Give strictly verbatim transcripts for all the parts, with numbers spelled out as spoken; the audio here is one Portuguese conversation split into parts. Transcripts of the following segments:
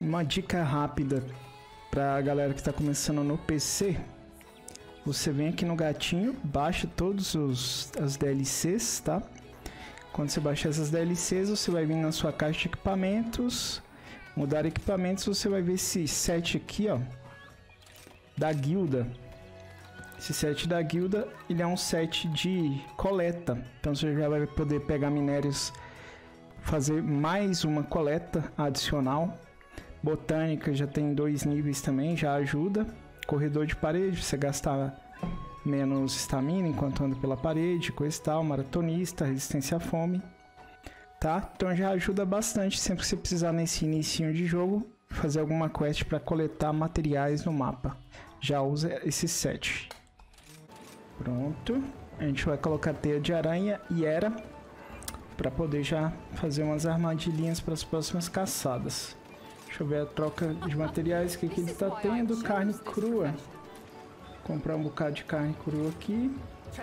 Uma dica rápida pra galera que está começando no P C. Você vem aqui no gatinho, baixa todos os as D L Cs, tá? Quando você baixar essas D L Cs, você vai vir na sua caixa de equipamentos, mudar equipamentos, você vai ver esse set aqui, ó, da guilda. Esse set da guilda, ele é um set de coleta. Então você já vai poder pegar minérios, fazer mais uma coleta adicional. Botânica já tem dois níveis também, já ajuda. Corredor de parede, você gasta menos estamina enquanto anda pela parede, coisa e tal. Maratonista, resistência à fome, tá? Então já ajuda bastante sempre que você precisar nesse inicinho de jogo fazer alguma quest para coletar materiais no mapa. Já usa esse set. Pronto, a gente vai colocar teia de aranha e era para poder já fazer umas armadilhinhas para as próximas caçadas. Deixa eu ver a troca de materiais que aqui ele está tendo. Carne crua. Comprar um bocado de carne crua aqui.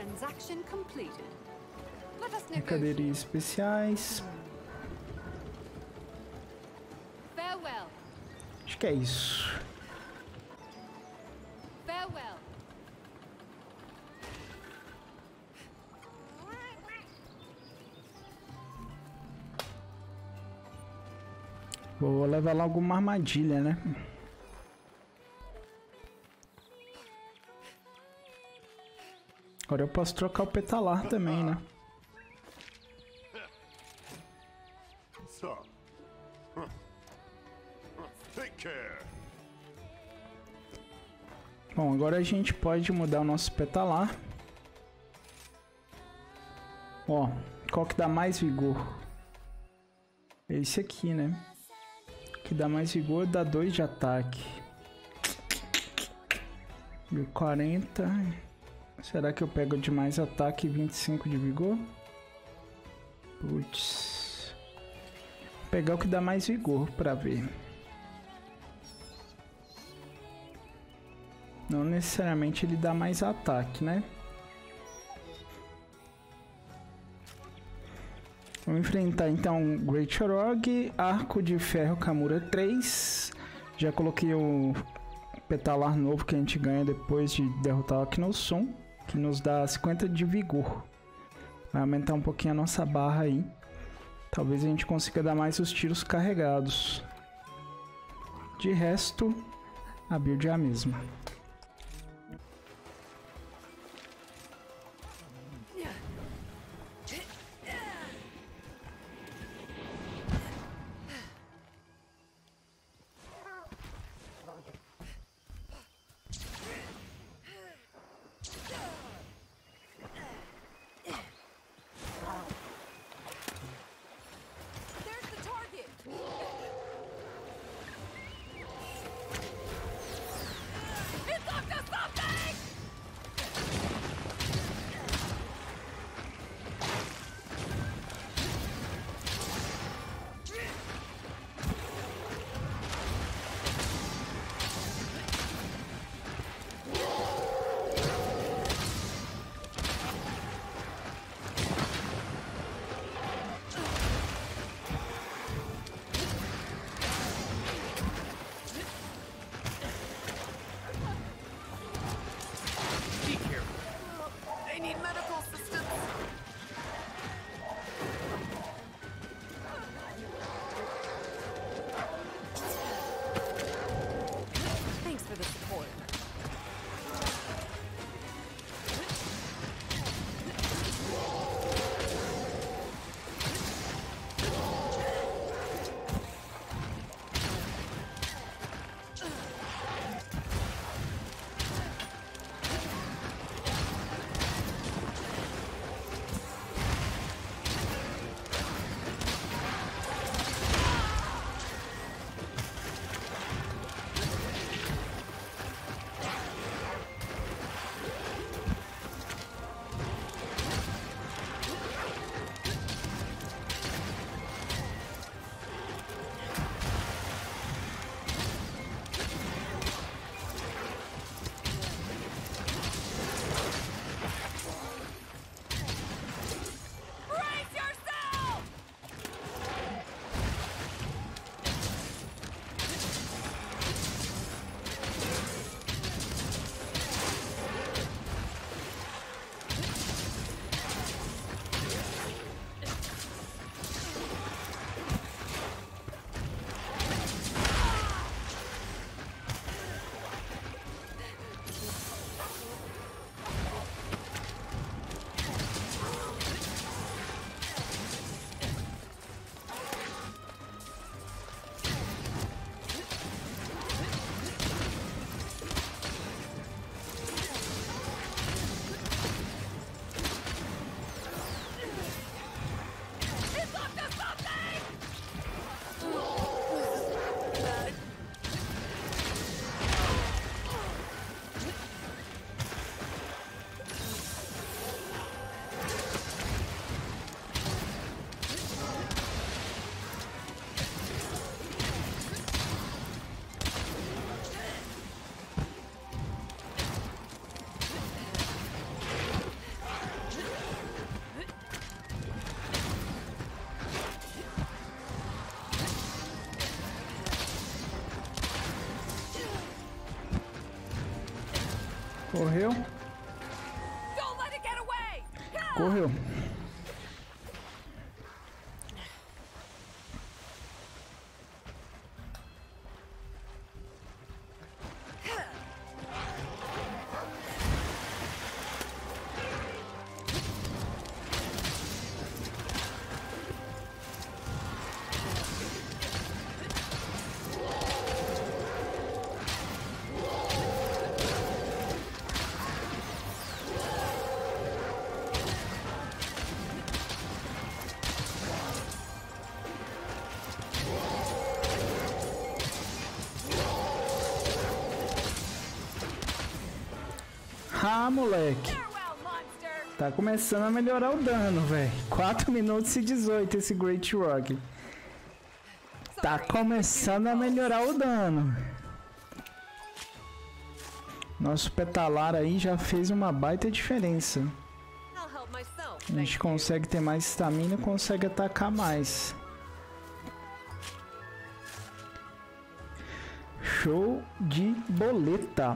Mercadorias especiais. Acho que é isso. Vou levar logo uma armadilha, né? Agora eu posso trocar o petalar também, né? Bom, agora a gente pode mudar o nosso petalar. Ó, qual que dá mais vigor? Esse aqui, né? Que dá mais vigor, dá dois de ataque. mil e quarenta. Será que eu pego de mais ataque e vinte e cinco de vigor? Putz. Vou pegar o que dá mais vigor pra ver. Não necessariamente ele dá mais ataque, né? Vamos enfrentar então Great Shorog, Arco de Ferro Kamura três. Já coloquei o petalar novo que a gente ganha depois de derrotar o Aknosum, que nos dá cinquenta de vigor. Vai aumentar um pouquinho a nossa barra aí. Talvez a gente consiga dar mais os tiros carregados. De resto, a build é a mesma. Correu. Correu. Ah, moleque. Tá começando a melhorar o dano, velho. quatro minutos e dezoito esse Great Rock. Tá começando a melhorar o dano. Nosso Petalar aí já fez uma baita diferença. A gente consegue ter mais estamina e consegue atacar mais. Show de boleta.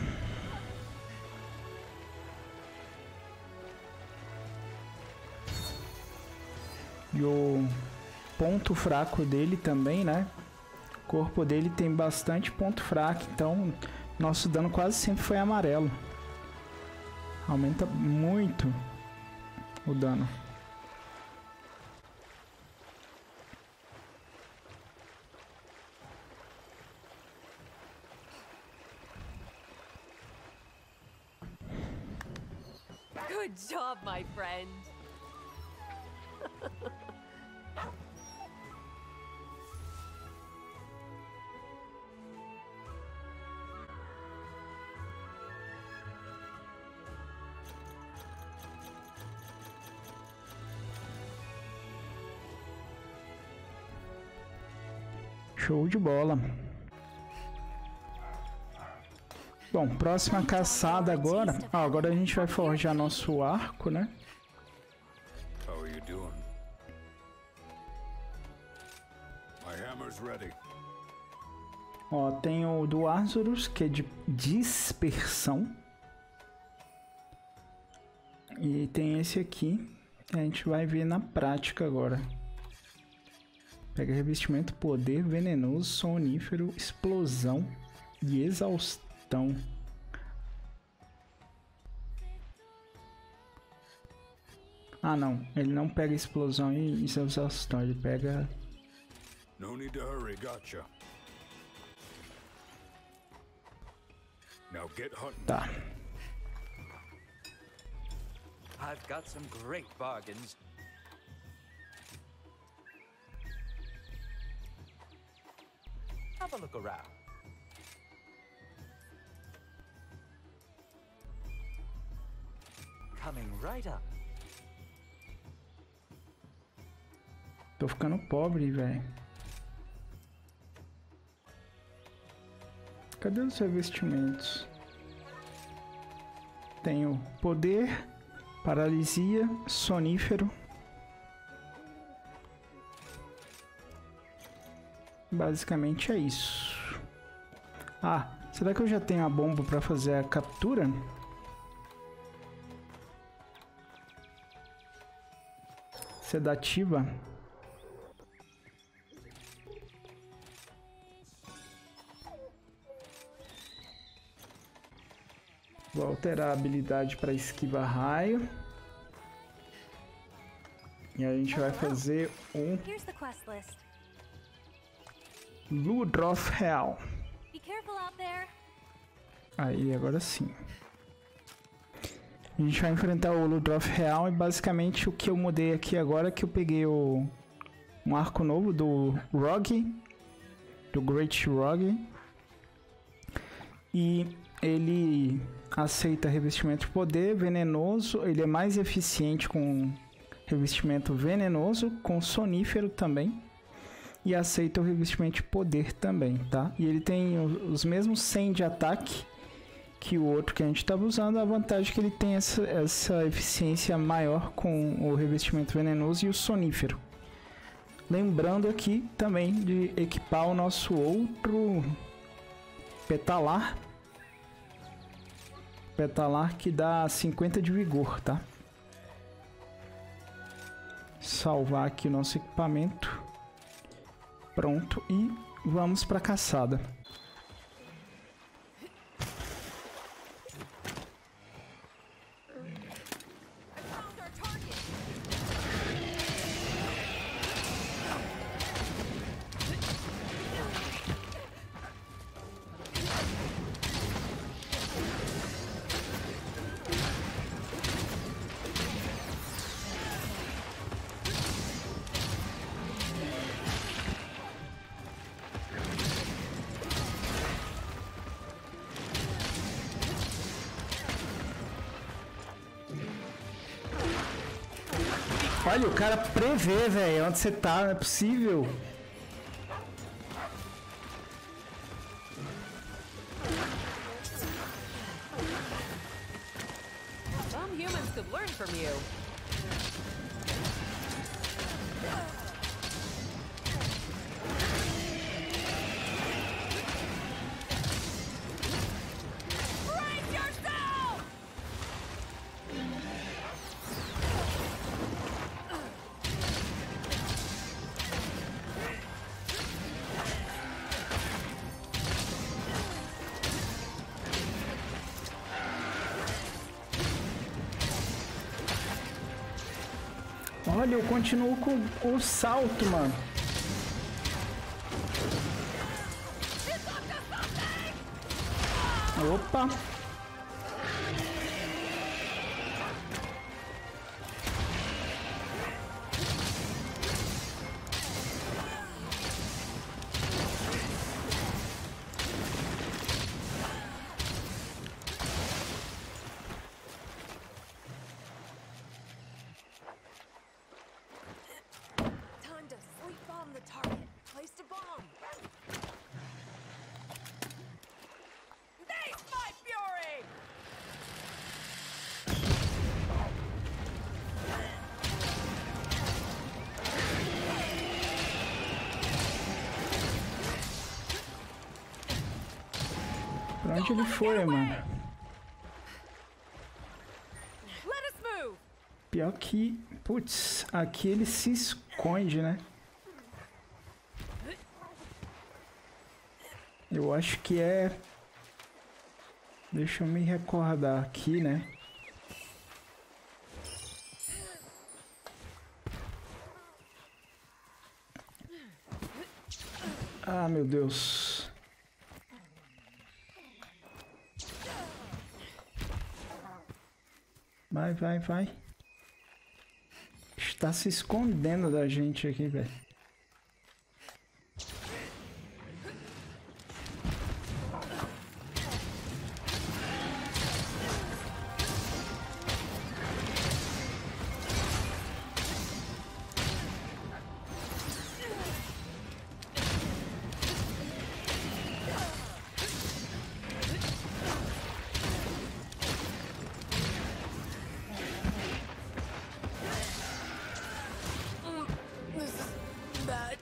E o ponto fraco dele também, né? O corpo dele tem bastante ponto fraco, então nosso dano quase sempre foi amarelo. Aumenta muito o dano. Good job, my friend. Show de bola. Bom, próxima caçada agora. Ah, agora a gente vai forjar nosso arco, né? How are you doing? My hammer's ready. Ó, tem o do Arzuros, que é de dispersão. E tem esse aqui, que a gente vai ver na prática agora. Pega revestimento, poder, venenoso, sonífero, explosão e exaustão. Ah, não. Ele não pega explosão e exaustão. Ele pega... No need to hurry, gotcha. Now get hunting. Tá. I've got some great bargains. Have a look around. Coming right up. Tô ficando pobre, velho. Cadê os revestimentos? Tenho poder, paralisia, sonífero. Basicamente é isso. Ah, será que eu já tenho a bomba para fazer a captura? Sedativa. Vou alterar a habilidade para esquiva raio. E a gente vai fazer um Ludroth Real. Aí, agora sim. A gente vai enfrentar o Ludroth Real e basicamente o que eu mudei aqui agora é que eu peguei o, um arco novo do Rogue, do Great Rogue. E ele aceita revestimento de poder, venenoso, ele é mais eficiente com revestimento venenoso, com sonífero também. E aceita o revestimento de poder também, tá? E ele tem os mesmos cem de ataque que o outro que a gente estava usando. A vantagem é que ele tem essa, essa eficiência maior com o revestimento venenoso e o sonífero. Lembrando aqui também de equipar o nosso outro Petalar. petalar que dá cinquenta de vigor, tá? Salvar aqui o nosso equipamento. Pronto, e vamos pra caçada. Olha, o cara prevê, velho, onde você tá, não é possível. Some humans could learn from you. Brace yourself! Olha, eu continuo com o salto, mano. Opa! Time to sleep bomb the target. Place the bomb. Face my fury! Pra onde ele foi, mano? Let us move. Pior que... Putz, aqui ele se esconde, né? Eu acho que é... Deixa eu me recordar aqui, né? Ah, meu Deus. Vai, vai, vai. Está se escondendo da gente aqui, velho. This is bad.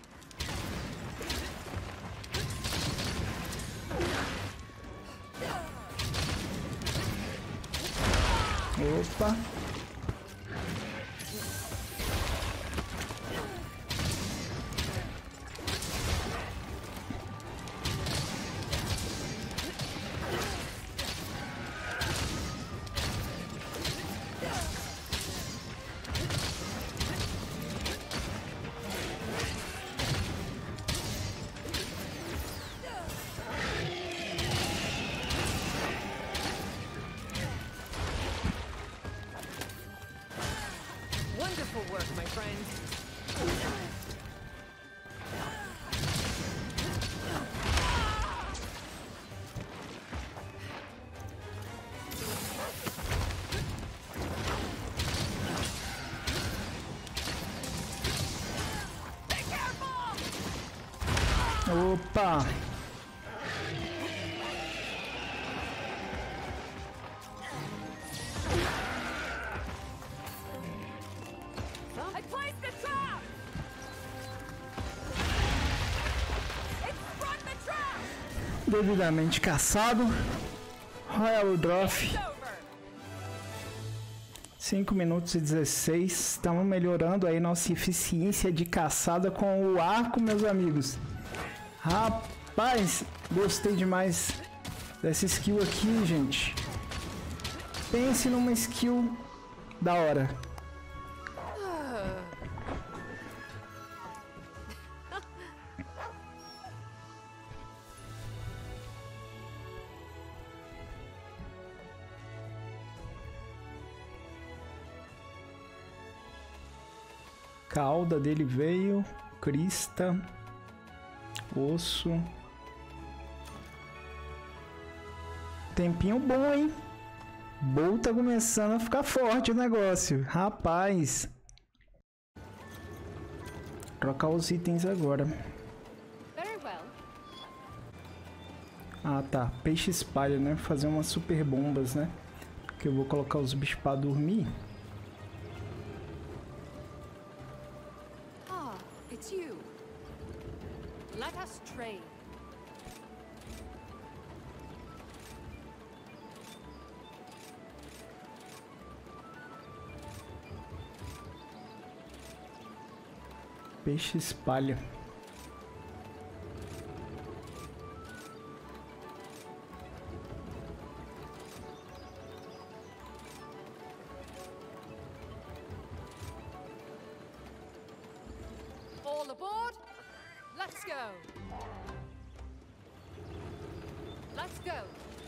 Opa. Wonderful work, my friend. Be careful! Opa. I placed the trap! It sprung the trap! Devidamente caçado. Royal Drop. It's over! cinco minutos e dezesseis. Estamos melhorando aí nossa eficiência de caçada com o arco, meus amigos. Rapaz, gostei demais dessa skill aqui, gente. Pense numa skill da hora. Cauda dele veio, crista, osso. Tempinho bom, hein? Bow tá começando a ficar forte o negócio. Rapaz. Trocar os itens agora. Ah, tá. Peixe espalha, né? Fazer umas super bombas, né? Que eu vou colocar os bichos pra dormir. It's you. Let us trade. Peixe espalha. All aboard. Let's go. Let's go.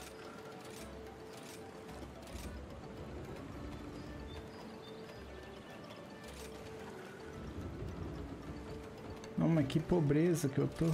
Não, mas que pobreza que eu tô.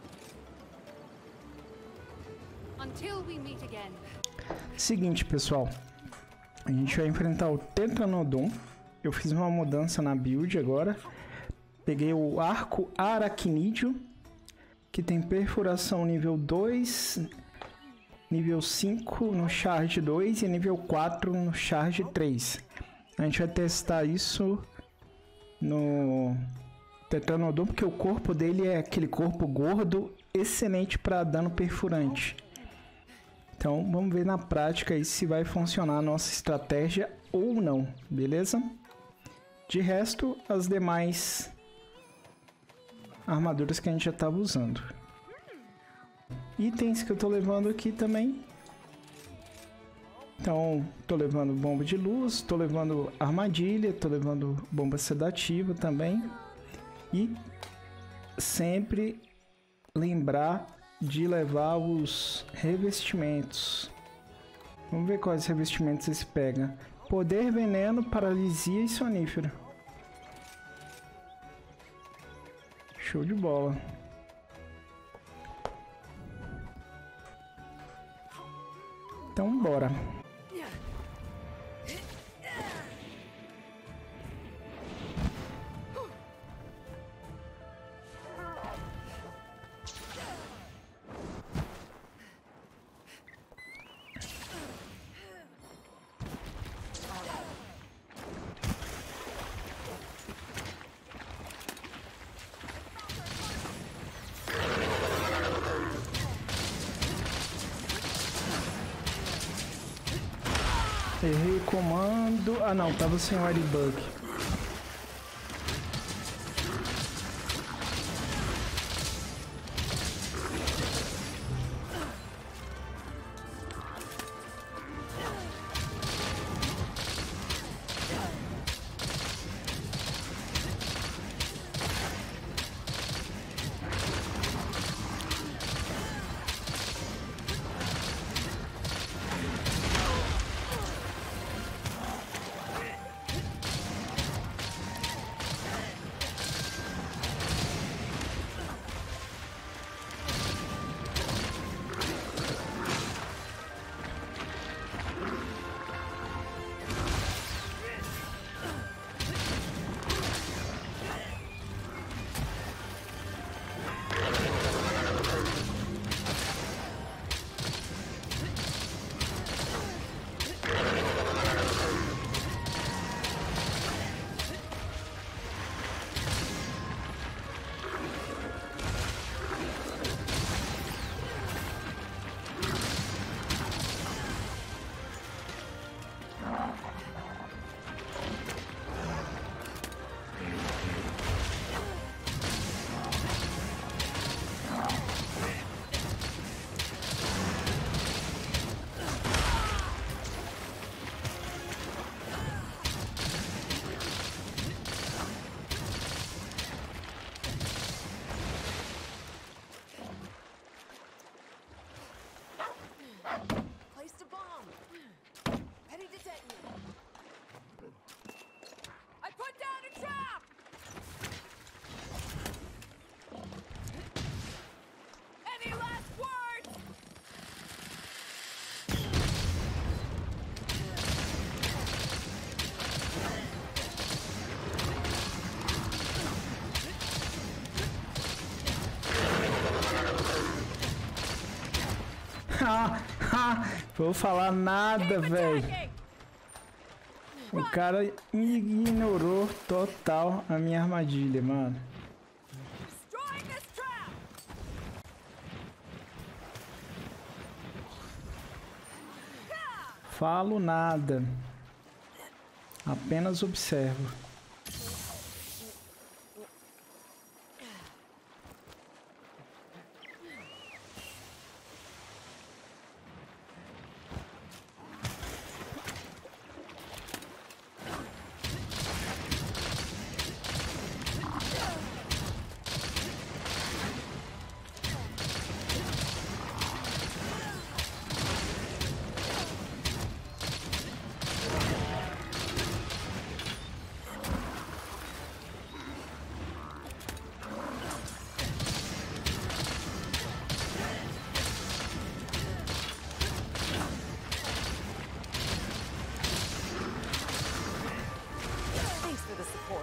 Until we meet again. Seguinte, pessoal. A gente vai enfrentar o Tetranodon. Eu fiz uma mudança na build agora. Peguei o arco aracnídeo, que tem perfuração nível dois, nível cinco no charge dois e nível quatro no charge três. A gente vai testar isso no Tetranodon, porque o corpo dele é aquele corpo gordo, excelente para dano perfurante. Então vamos ver na prática aí se vai funcionar a nossa estratégia ou não, beleza? De resto, as demais armaduras que a gente já estava usando. Itens que eu tô levando aqui também. Então, tô levando bomba de luz, tô levando armadilha, tô levando bomba sedativa também. E sempre lembrar de levar os revestimentos. Vamos ver quais revestimentos você pega. Poder, veneno, paralisia e sonífero. Show de bola. Então, bora. Errei o comando. Ah não, tava sem o Airbug. Vou falar nada, velho. O cara ignorou total a minha armadilha, mano. Destroying this trap. Falo nada. Apenas observo. Thanks for the support.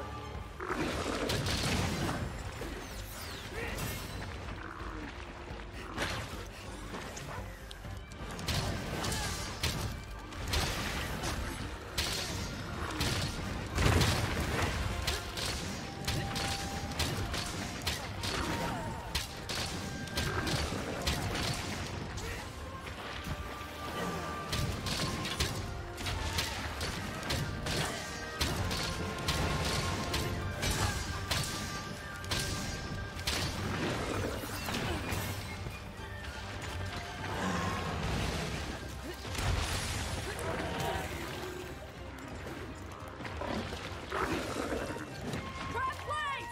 Trap place.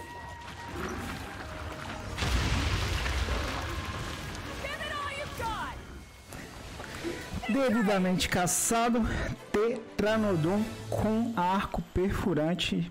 Give it all you've got. Devidamente caçado, Tetranodon com arco perfurante.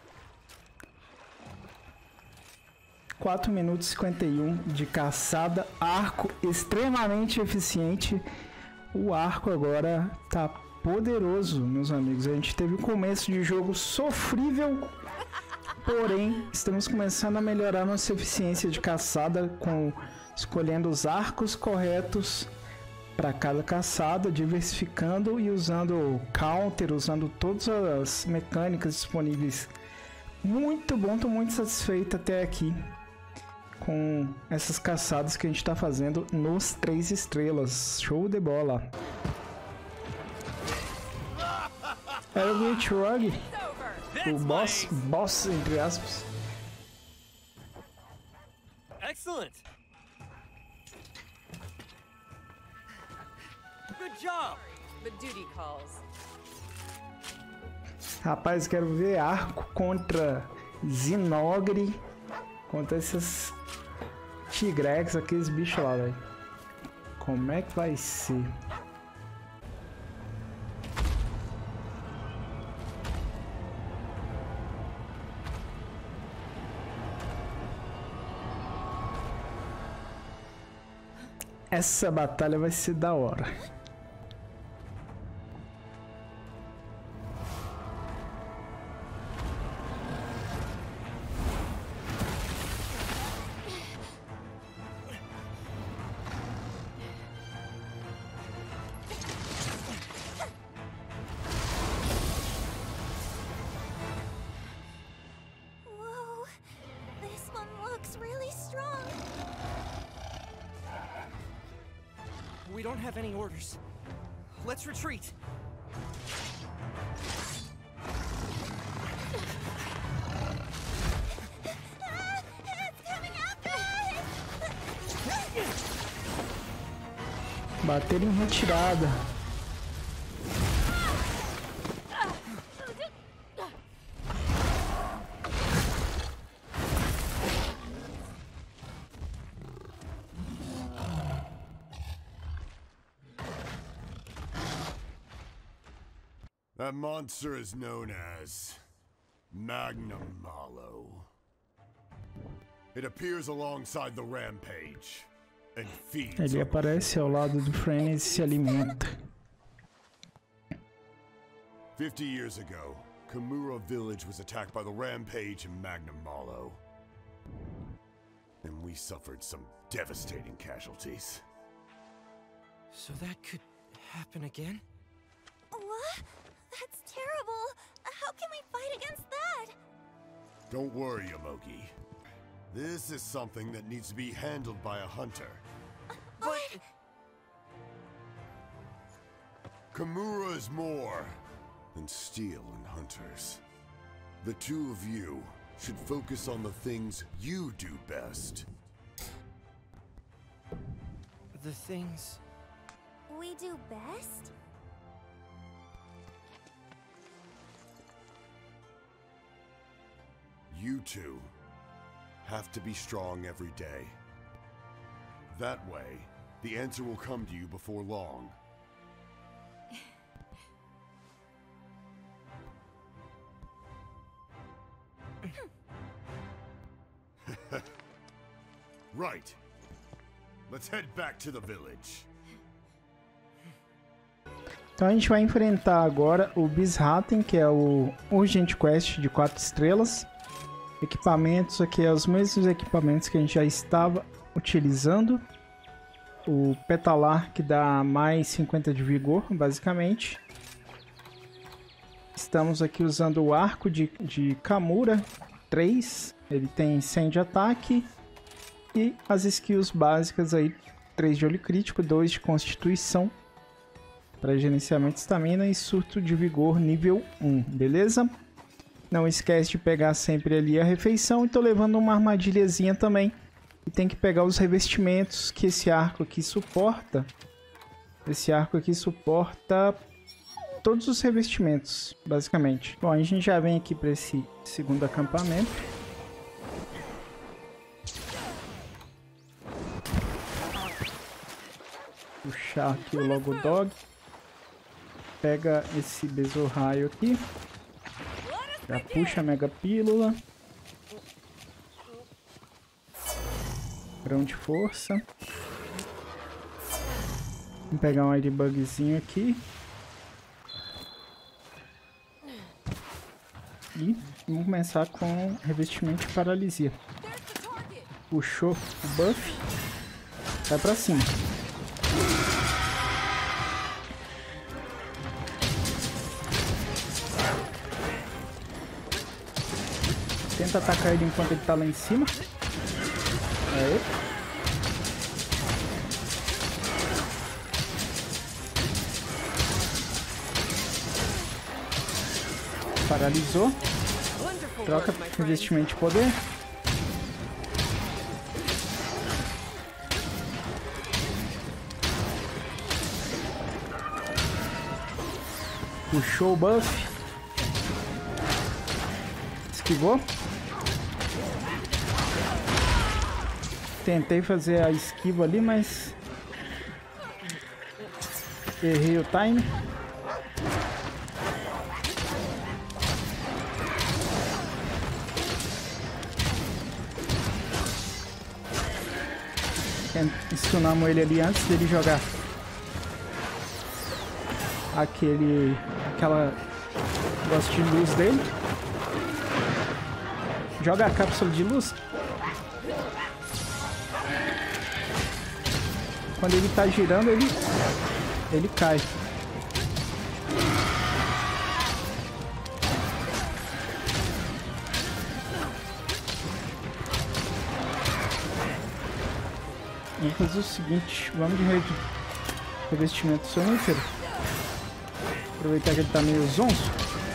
quatro minutos e cinquenta e um de caçada, arco extremamente eficiente. O arco agora tá poderoso, meus amigos. A gente teve um começo de jogo sofrível, porém estamos começando a melhorar nossa eficiência de caçada com escolhendo os arcos corretos para cada caçada, diversificando e usando counter, usando todas as mecânicas disponíveis. Muito bom, tô muito satisfeito até aqui com essas caçadas que a gente está fazendo nos três estrelas. Show de bola! Era o Great Rug, o boss, boss entre aspas. Excellent. Good job. But duty calls. Rapaz, quero ver arco contra Zinogre, contra esses Tigrex, aqueles bichos lá, velho. Como é que vai ser? Essa batalha vai ser da hora. Whoa, this one looks really strong. We don't have any orders. Let's retreat. Ah, it's coming after us! Bater em retirada. That monster is known as Magnum Malo. It appears alongside the Rampage and feeds Ele on aparece ao lado do Frenzy e se alimenta. Fifty years ago, Kamura Village was attacked by the Rampage and Magnum Malo. And we suffered some devastating casualties. So that could happen again? What? That's terrible. How can we fight against that? Don't worry, Yomogi. This is something that needs to be handled by a hunter. But Kamura is more than steel and hunters. The two of you should focus on the things you do best. the things... We do best? You two have to be strong every day. That way, the answer will come to you before long. Right. Let's head back to the village. Então a gente vai enfrentar agora o Bishaten, que é o Urgent Quest de quatro estrelas. Equipamentos aqui é os mesmos equipamentos que a gente já estava utilizando. O Petalar, que dá mais cinquenta de vigor, basicamente. Estamos aqui usando o arco de, de Kamura três. Ele tem cem de ataque. E as skills básicas aí, três de olho crítico, dois de constituição. Para gerenciamento de estamina e surto de vigor nível um, beleza? Não esquece de pegar sempre ali a refeição. E tô levando uma armadilhazinha também. E tem que pegar os revestimentos que esse arco aqui suporta. Esse arco aqui suporta todos os revestimentos, basicamente. Bom, a gente já vem aqui para esse segundo acampamento. Puxar aqui o Logo Dog. Pega esse Besorraio aqui. Já puxa a Mega Pílula. Grão de força. Vamos pegar um Airbugzinho aqui. E vamos começar com revestimento de paralisia. Puxou o buff. Vai pra cima. Tenta atacar ele enquanto ele tá lá em cima. Aí. Paralisou. Troca revestimento de poder. Puxou o buff. Esquivou. Tentei fazer a esquiva ali, mas errei o time. Stunamos ele ali antes dele jogar aquele aquela negócio de luz dele. Joga a cápsula de luz. Quando ele tá girando, ele ele cai. Vamos fazer o seguinte, vamos de revestimento sonífero. Aproveitar que ele tá meio zonzo.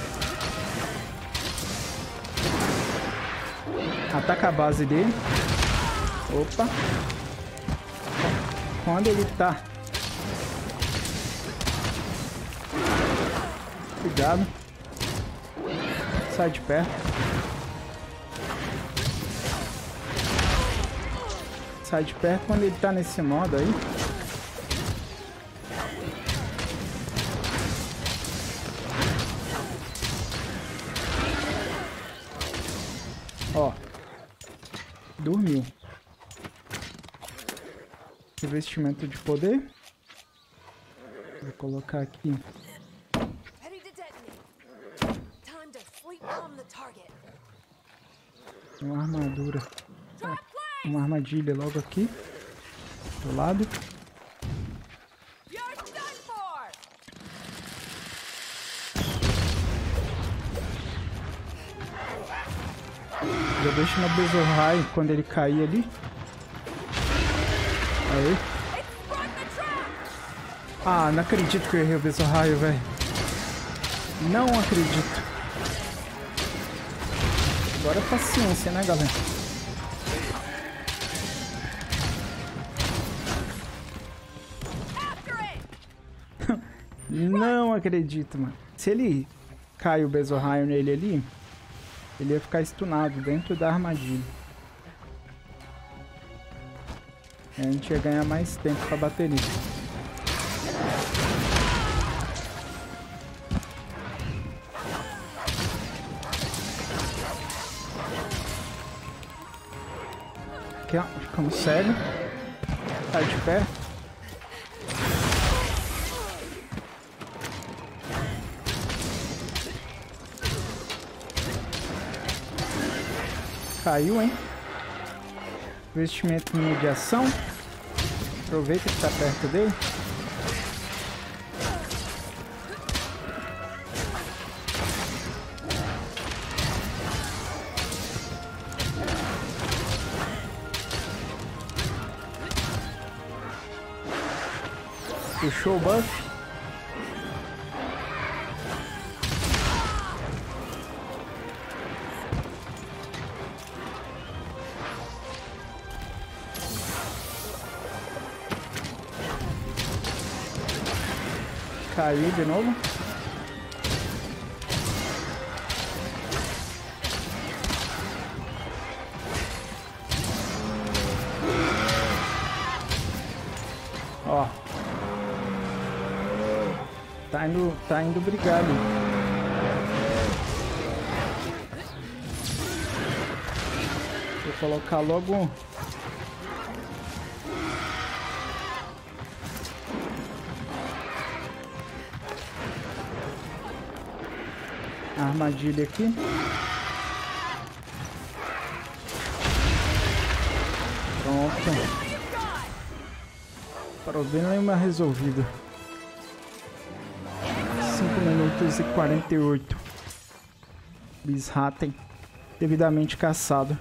Ataca a base dele. Opa. Quando ele tá... Cuidado. Sai de perto. Sai de perto quando ele tá nesse modo aí. Ó. Dormiu. Revestimento de poder. Vou colocar aqui. Uma armadura. Uma armadilha logo aqui do lado. Já deixa no Bezoar quando ele cair ali. Aí. Ah, não acredito que eu errei o Bezoar, velho. Não acredito. Agora é paciência, né, galera? Não acredito, mano. Se ele cai o Bezoar nele ali, ele ia ficar stunado dentro da armadilha. E a gente ia ganhar mais tempo pra bateria. Aqui, ó. Ficamos cegos. Sai de perto. Caiu, hein? Investimento em mediação. Aproveita que tá perto dele. Puxou o buff. Caiu de novo. Ó. Tá indo, tá indo brigar ali. Vou colocar logo. A armadilha aqui. Pronto. Problema resolvido. cinco minutos e quarenta e oito. Bishaten devidamente caçado.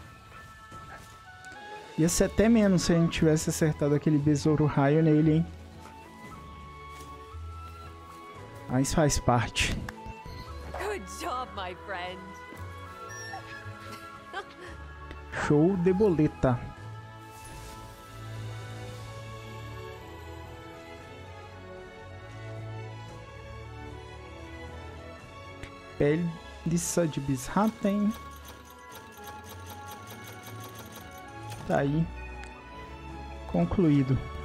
Ia ser até menos se a gente tivesse acertado aquele besouro raio nele, hein? Mas faz parte. Good job, my friend. Show de boleta. Peliça de Bishaten. Tá aí. Concluído.